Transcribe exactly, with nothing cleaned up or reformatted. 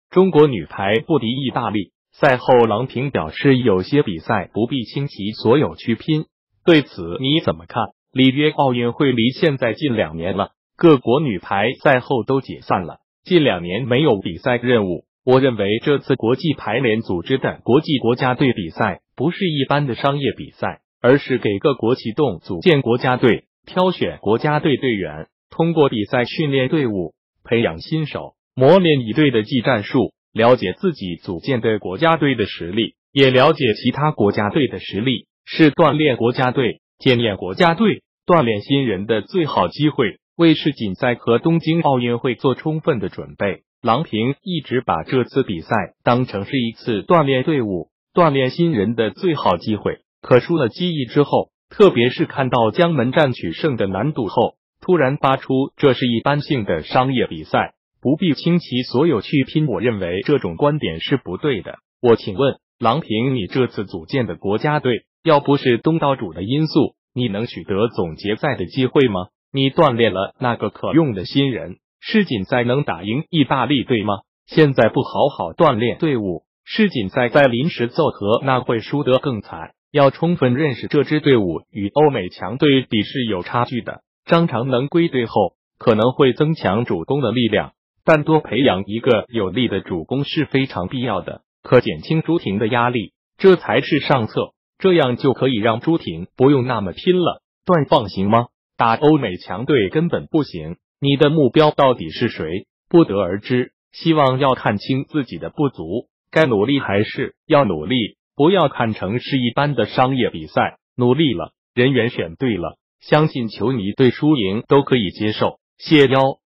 中国女排不敌意大利，赛后郎平表示有些比赛不必倾其所有去拼，对此你怎么看？里约奥运会离现在近两年了，各国女排赛后都解散了，近两年没有比赛任务。我认为这次国际排联组织的国际国家队比赛不是一般的商业比赛，而是给各国启动组建国家队，挑选国家队队员，通过比赛训练队伍，培养新手，磨练一队的技战术，了解自己组建的国家队的实力，也了解其他国家队的实力，是锻炼国家队、检验国家队、锻炼新人的最好机会，为世锦赛和东京奥运会做充分的准备。郎平一直把这次比赛当成是一次锻炼队伍、锻炼新人的最好机会。可出了机翼之后，特别是看到江门战取胜的难度后，突然发出这是一般性的商业比赛，不必倾其所有去拼。我认为这种观点是不对的。我请问郎平，你这次组建的国家队，要不是东道主的因素，你能取得总决赛的机会吗？你锻炼了那个可用的新人，世锦赛能打赢意大利队吗？现在不好好锻炼队伍，世锦赛再临时奏合，那会输得更惨。要充分认识这支队伍与欧美强队比是有差距的。张常能归队后，可能会增强主攻的力量，但多培养一个有力的主攻是非常必要的，可减轻朱婷的压力，这才是上策。这样就可以让朱婷不用那么拼了。断放行吗？打欧美强队根本不行。你的目标到底是谁？不得而知。希望要看清自己的不足，该努力还是要努力，不要看成是一般的商业比赛。努力了，人员选对了，相信球迷对输赢都可以接受。谢邀。